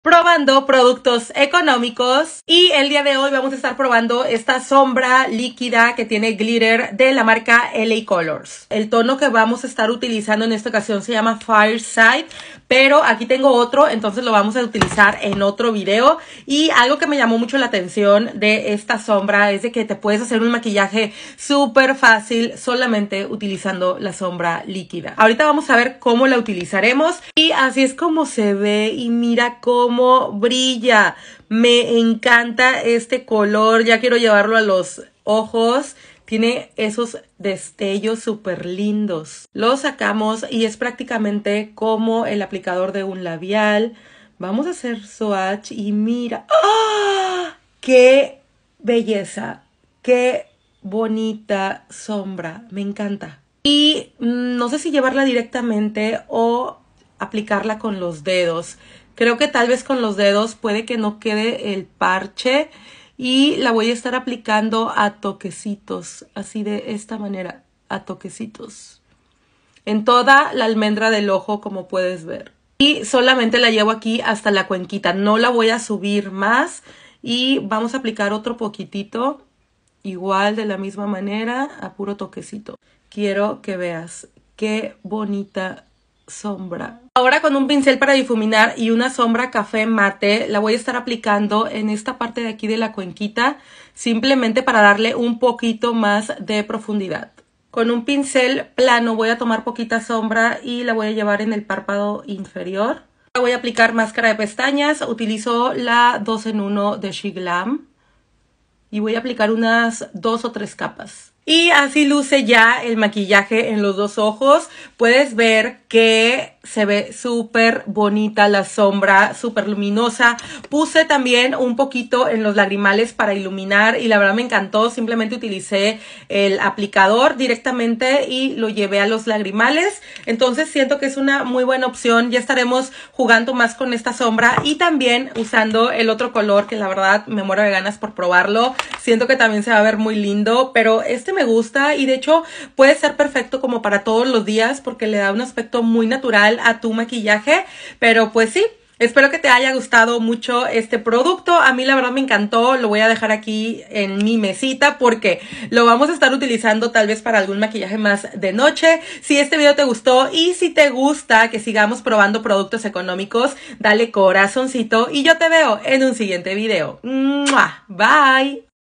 Probando productos económicos y el día de hoy vamos a estar probando esta sombra líquida que tiene glitter de la marca LA Colors. El tono que vamos a estar utilizando en esta ocasión se llama Fireside, pero aquí tengo otro, entonces lo vamos a utilizar en otro video. Y algo que me llamó mucho la atención de esta sombra es de que te puedes hacer un maquillaje súper fácil solamente utilizando la sombra líquida. Ahorita vamos a ver cómo la utilizaremos y así es como se ve y mira cómo brilla. Me encanta este color, ya quiero llevarlo a los ojos. Tiene esos destellos súper lindos. Lo sacamos y es prácticamente como el aplicador de un labial. Vamos a hacer swatch y mira. ¡Ah! ¡Qué belleza! ¡Qué bonita sombra! Me encanta. Y no sé si llevarla directamente o aplicarla con los dedos. Creo que tal vez con los dedos puede que no quede el parche. Y la voy a estar aplicando a toquecitos, así de esta manera, a toquecitos. En toda la almendra del ojo, como puedes ver. Y solamente la llevo aquí hasta la cuenquita, no la voy a subir más. Y vamos a aplicar otro poquitito, igual de la misma manera, a puro toquecito. Quiero que veas qué bonita sombra. Ahora con un pincel para difuminar y una sombra café mate la voy a estar aplicando en esta parte de aquí de la cuenquita, simplemente para darle un poquito más de profundidad. Con un pincel plano voy a tomar poquita sombra y la voy a llevar en el párpado inferior. Ahora voy a aplicar máscara de pestañas, utilizo la 2 en 1 de She Glam y voy a aplicar unas 2 o 3 capas. Y así luce ya el maquillaje en los dos ojos. Puedes ver que se ve súper bonita la sombra, súper luminosa. Puse también un poquito en los lagrimales para iluminar y la verdad me encantó. Simplemente utilicé el aplicador directamente y lo llevé a los lagrimales. Entonces siento que es una muy buena opción. Ya estaremos jugando más con esta sombra y también usando el otro color que la verdad me muero de ganas por probarlo. Siento que también se va a ver muy lindo, pero este me gusta y de hecho puede ser perfecto como para todos los días porque le da un aspecto muy natural a tu maquillaje. Pero pues sí, espero que te haya gustado mucho este producto. A mí la verdad me encantó. Lo voy a dejar aquí en mi mesita porque lo vamos a estar utilizando tal vez para algún maquillaje más de noche. Si este video te gustó y si te gusta que sigamos probando productos económicos, dale corazoncito y yo te veo en un siguiente video. ¡Mua! Bye.